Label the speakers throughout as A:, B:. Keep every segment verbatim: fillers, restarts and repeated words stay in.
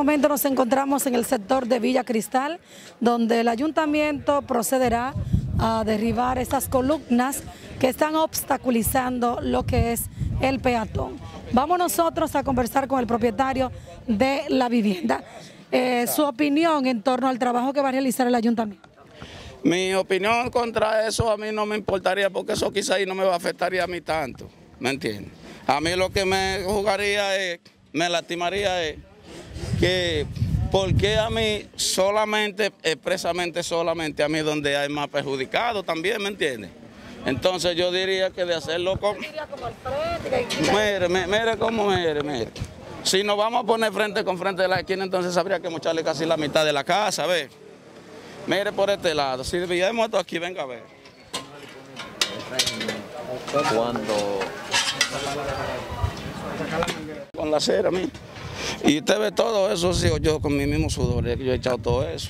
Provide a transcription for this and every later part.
A: momento nos encontramos en el sector de Villa Cristal, donde el ayuntamiento procederá a derribar esas columnas que están obstaculizando lo que es el peatón. Vamos nosotros a conversar con el propietario de la vivienda. Eh, su opinión en torno al trabajo que va a realizar el ayuntamiento.
B: Mi opinión contra eso a mí no me importaría, porque eso quizá ahí no me va a afectar a mí tanto, ¿me entiendes? A mí lo que me jugaría es, me lastimaría es que, ¿por qué a mí solamente, expresamente solamente a mí donde hay más perjudicado también, ¿me entiendes? Entonces yo diría que de hacerlo con... Mire, mire cómo, mire, mire. Si nos vamos a poner frente con frente de la esquina, entonces habría que mocharle casi la mitad de la casa, ¿ve? Mire por este lado, si vivimos esto aquí, venga a ver.
C: Cuando...
B: Con la cera, mire. Y usted ve todo eso, sí, yo con mi mismo sudor, yo he echado todo eso.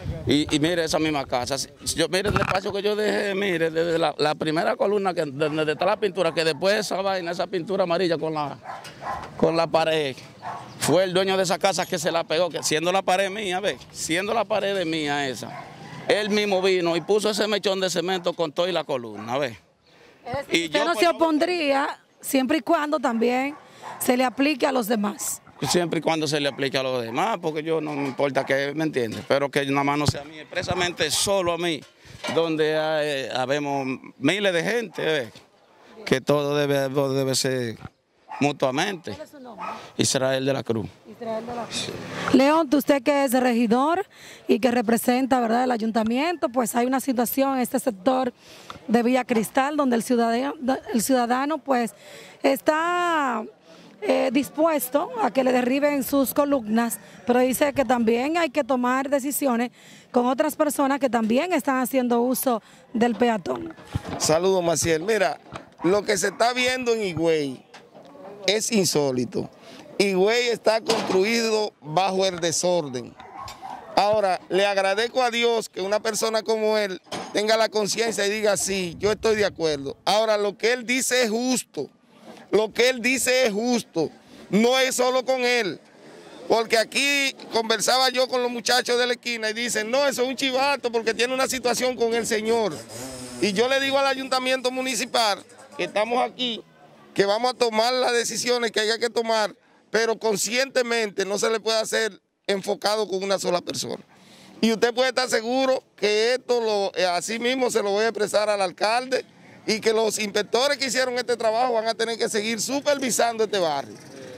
B: Y, y mire esa misma casa, yo, mire el espacio que yo dejé, mire, desde la, la primera columna, que donde está la pintura, que después esa vaina, esa pintura amarilla con la, con la pared, fue el dueño de esa casa que se la pegó, que siendo la pared mía, ve, siendo la pared de mía esa, él mismo vino y puso ese mechón de cemento con todo y la columna, ve.
A: Es decir, y usted yo, no pues, se opondría siempre y cuando también se le aplique a los demás.
B: Siempre y cuando se le aplique a los demás, porque yo no me importa que, ¿me entiende? Pero que nada más no sea a mí, expresamente solo a mí, donde hay, habemos miles de gente, ¿eh? Que todo debe, debe ser mutuamente.
A: ¿Cuál es su nombre?
B: Israel de la Cruz.
A: Israel de la Cruz. León, usted que es regidor y que representa, ¿verdad?, el ayuntamiento, pues hay una situación en este sector de Villa Cristal donde el ciudadano, el ciudadano pues está... Eh, dispuesto a que le derriben sus columnas, pero dice que también hay que tomar decisiones con otras personas que también están haciendo uso del peatón.
D: Saludos, Maciel. Mira, lo que se está viendo en Higüey es insólito. Higüey está construido bajo el desorden. Ahora, le agradezco a Dios que una persona como él tenga la conciencia y diga, sí, yo estoy de acuerdo. Ahora, lo que él dice es justo. Lo que él dice es justo, no es solo con él, porque aquí conversaba yo con los muchachos de la esquina y dicen, no, eso es un chivato porque tiene una situación con el señor. Y yo le digo al ayuntamiento municipal, que estamos aquí, que vamos a tomar las decisiones que haya que tomar, pero conscientemente no se le puede hacer enfocado con una sola persona. Y usted puede estar seguro que esto lo, así mismo se lo voy a expresar al alcalde, y que los inspectores que hicieron este trabajo van a tener que seguir supervisando este barrio.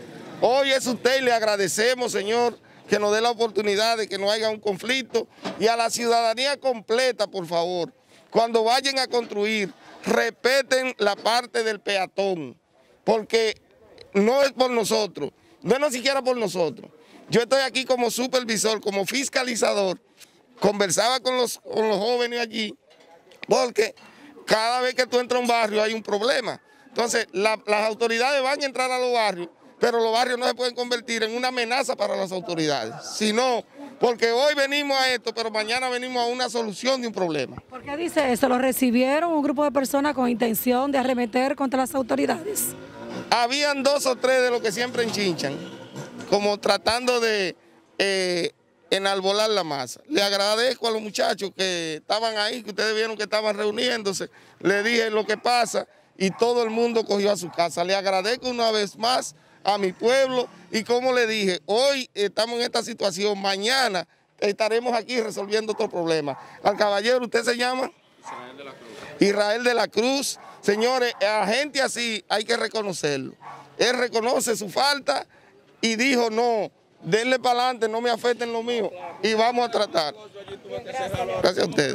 D: Hoy es usted y le agradecemos, señor, que nos dé la oportunidad de que no haya un conflicto, y a la ciudadanía completa, por favor, cuando vayan a construir, respeten la parte del peatón, porque no es por nosotros, no es ni siquiera por nosotros. Yo estoy aquí como supervisor, como fiscalizador, conversaba con los, con los jóvenes allí, porque cada vez que tú entras a un barrio hay un problema. Entonces, la, las autoridades van a entrar a los barrios, pero los barrios no se pueden convertir en una amenaza para las autoridades. Sino, porque hoy venimos a esto, pero mañana venimos a una solución de un problema.
A: ¿Por qué dice eso? ¿Lo recibieron un grupo de personas con intención de arremeter contra las autoridades?
D: Habían dos o tres de los que siempre enchinchan, como tratando de... Eh, enarbolar la masa. Le agradezco a los muchachos que estaban ahí, que ustedes vieron que estaban reuniéndose. Le dije lo que pasa y todo el mundo cogió a su casa. Le agradezco una vez más a mi pueblo y como le dije, hoy estamos en esta situación, mañana estaremos aquí resolviendo otro problema. Al caballero, ¿usted se llama? Israel de la Cruz. Israel de la Cruz. Señores, a gente así hay que reconocerlo. Él reconoce su falta y dijo no, denle para adelante, no me afecten lo mío y vamos a tratar. Gracias a ustedes.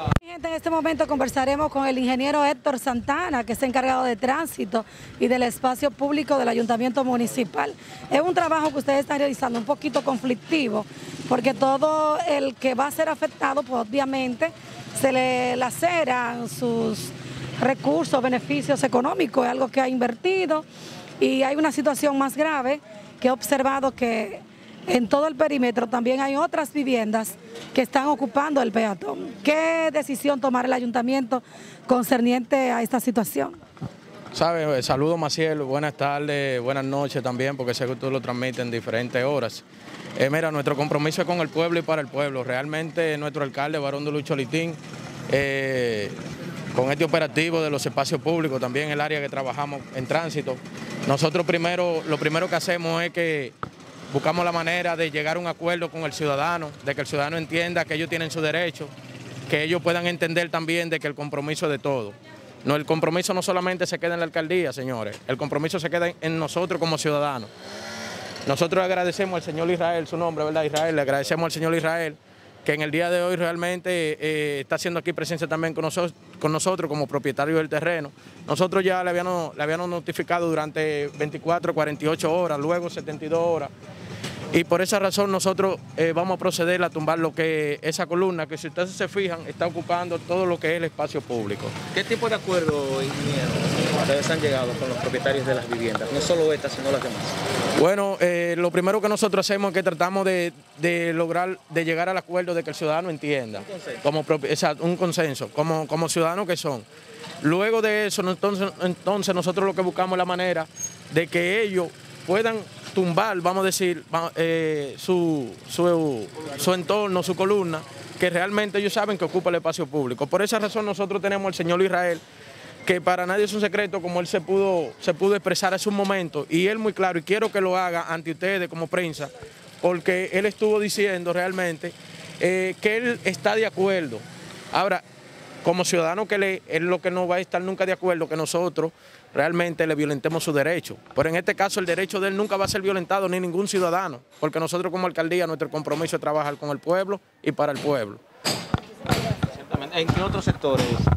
A: En este momento conversaremos con el ingeniero Héctor Santana, que es encargado de tránsito y del espacio público del ayuntamiento municipal. Es un trabajo que ustedes están realizando un poquito conflictivo, porque todo el que va a ser afectado, pues obviamente se le laceran sus recursos, beneficios económicos, es algo que ha invertido, y hay una situación más grave que he observado que en todo el perímetro también hay otras viviendas que están ocupando el peatón. ¿Qué decisión tomará el ayuntamiento concerniente a esta situación?
C: ¿Sabe? Saludos, Maciel, buenas tardes, buenas noches también, porque sé que tú lo transmites en diferentes horas. Eh, mira, nuestro compromiso es con el pueblo y para el pueblo. Realmente nuestro alcalde, Barón de Lucho Litín, eh, con este operativo de los espacios públicos, también el área que trabajamos en tránsito, nosotros primero, lo primero que hacemos es que buscamos la manera de llegar a un acuerdo con el ciudadano, de que el ciudadano entienda que ellos tienen su derecho, que ellos puedan entender también de que el compromiso es de todos. No, el compromiso no solamente se queda en la alcaldía, señores, el compromiso se queda en nosotros como ciudadanos. Nosotros agradecemos al señor Israel, su nombre, ¿verdad? Israel, le agradecemos al señor Israel, que en el día de hoy realmente eh, está haciendo aquí presencia también con, nosotros, con nosotros como propietarios del terreno. Nosotros ya le habíamos, le habíamos notificado durante veinticuatro, cuarenta y ocho horas, luego setenta y dos horas. Y por esa razón nosotros eh, vamos a proceder a tumbar lo que esa columna, que si ustedes se fijan, está ocupando todo lo que es el espacio público.
E: ¿Qué tipo de acuerdo, ingeniero, ustedes han llegado con los propietarios de las viviendas? No solo estas, sino las demás.
C: Bueno, eh, lo primero que nosotros hacemos es que tratamos de, de lograr, de llegar al acuerdo de que el ciudadano entienda. Un consenso. Como, exacto, un consenso, como, como ciudadanos que son. Luego de eso, entonces, entonces nosotros lo que buscamos es la manera de que ellos puedan tumbar, vamos a decir, eh, su, su, su entorno, su columna, que realmente ellos saben que ocupa el espacio público. Por esa razón nosotros tenemos al señor Israel, que para nadie es un secreto, como él se pudo, se pudo expresar hace un momento, y él muy claro, y quiero que lo haga ante ustedes como prensa, porque él estuvo diciendo realmente eh, que él está de acuerdo. Ahora, como ciudadano que le, él lo que no va a estar nunca de acuerdo, que nosotros realmente le violentemos su derecho. Pero en este caso el derecho de él nunca va a ser violentado, ni ningún ciudadano, porque nosotros como alcaldía, nuestro compromiso es trabajar con el pueblo y para el pueblo.
E: ¿En qué otros sectores